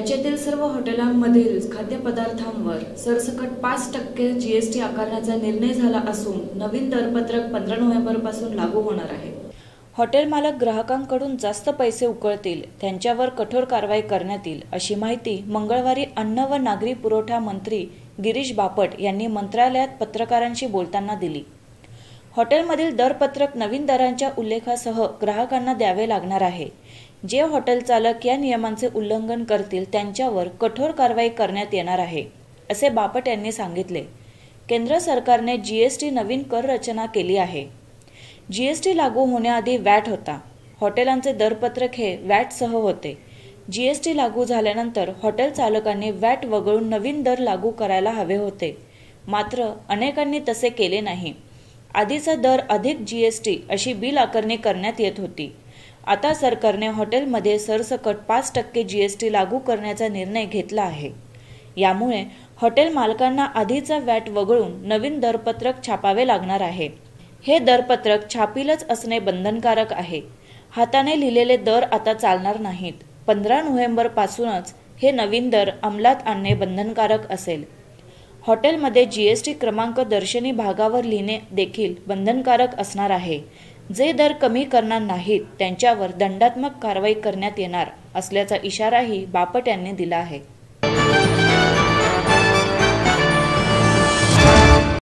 राज्यातील सर्व हॉटेलांमधील खाद्यपदार्थांवर सरसकट 5% जीएसटी आकारण्याचा निर्णय झाला असून नवीन दरपत्रक 15 नोव्हेंबरपासून लागू होणार आहे। हॉटेल मालक ग्राहकांकडून जास्त पैसे उकळतील त्यांच्यावर कठोर कारवाई करण्यात येईल अशी माहिती मंगळवारी अन्न व नागरी पुरवठा मंत्री गिरीश बापट यांनी मंत्रालयात पत्रकारांशी बोलताना दिली। हॉटेलमधील दरपत्रक नवीन दरांच्या उल्लेखासह ग्राहकांना द्यावे लागणार आहे। जे हॉटेल चालक या नियमांचे उल्लंघन करतील त्यांच्यावर कठोर कारवाई करण्यात येणार आहे असे बापट यांनी सांगितले। केंद्र सरकारने जीएसटी नवीन कर रचना केली आहे। जीएसटी लागू होण्याआधी वॅट होता। हॉटेलांचे दरपत्रक हे वॅटसह होते। जीएसटी लागू झाल्यानंतर हॉटेल चालकांनी वॅट वगळून नवीन दर लागू करायला हवे होते, मात्र अनेकांनी तसे केले नाही। आधीचा दर अधिक जीएसटी अशी बिल आकारणी करण्यात येत होती। आता सरकारने हॉटेलमध्ये सरसकट 5% जीएसटी लागू करण्याचा निर्णय घेतला आहे। यामुळे हॉटेल मालकांना आधीचा वॅट वगळून नवीन दरपत्रक छापावे लागणार आहे। हे दरपत्रक छापीलच असणे बंधनकारक आहे। हाताने लिहिलेले दर आता चालणार नाहीत। 15 नोव्हेंबरपासूनच हे नवीन दर अंमलात आणणे बंधनकारक असेल। हॉटेलमध्ये जीएसटी क्रमांक दर्शनी भागावर लिहिणे देखील बंधनकारक असणार आहे। जे दर कमी करणार नाहीत त्यांच्यावर दंडात्मक कारवाई करण्यात येणार असल्याचा इशाराही बापट यांनी दिला आहे।